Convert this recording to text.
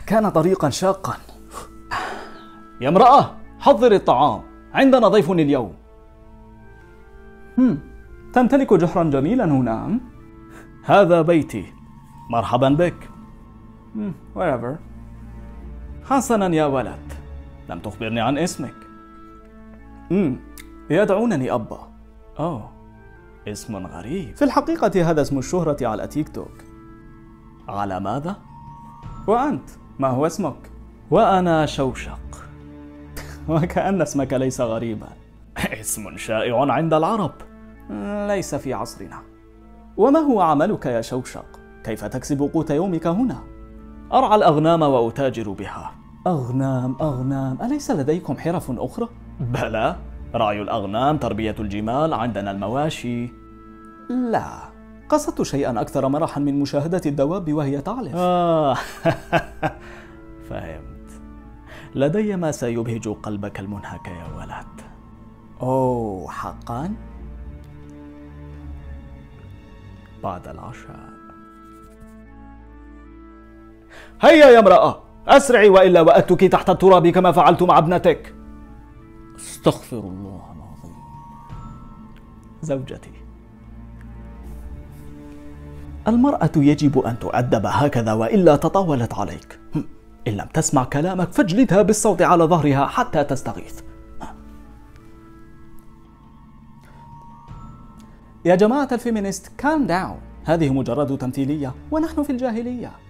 كان طريقا شاقا. يا امرأة، حضري الطعام، عندنا ضيف اليوم. تمتلك جحرا جميلا هنا. هذا بيتي، مرحبا بك. wherever. حسنا يا ولد، لم تخبرني عن اسمك. يدعونني أبا. اسم غريب. في الحقيقة هذا اسم الشهرة على تيك توك. على ماذا؟ وأنت ما هو اسمك؟ وأنا شوشق. وكأن اسمك ليس غريبا. اسم شائع عند العرب. ليس في عصرنا. وما هو عملك يا شوشق؟ كيف تكسب قوت يومك هنا؟ أرعى الأغنام وأتاجر بها. أغنام، أليس لديكم حرف أخرى؟ بلى، رعي الأغنام، تربية الجمال، عندنا المواشي. لا، قصدت شيئا أكثر مرحا من مشاهدة الدواب وهي تعلف. فهمت. لدي ما سيبهج قلبك المنهك يا ولد. حقا؟ بعد العشاء. هيا يا امرأة، أسرعي وإلا وأتك تحت التراب كما فعلت مع ابنتك. استغفر الله العظيم. زوجتي، المرأة يجب أن تؤدب هكذا وإلا تطاولت عليك. إن لم تسمع كلامك فاجلدها بالصوت على ظهرها حتى تستغيث. يا جماعة الفيمينيست، calm down. هذه مجرد تمثيلية ونحن في الجاهلية.